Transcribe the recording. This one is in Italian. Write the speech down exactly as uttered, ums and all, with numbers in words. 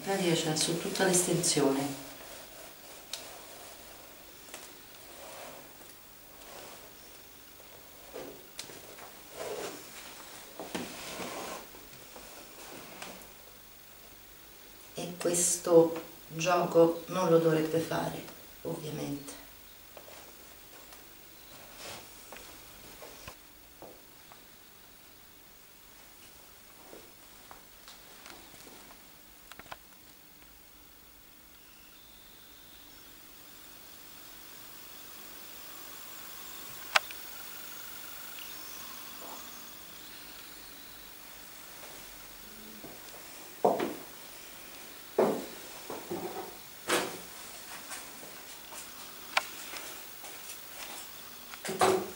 pratica c'è su tutta l'estensione. E questo gioco non lo dovrebbe fare, ovviamente. Thank you.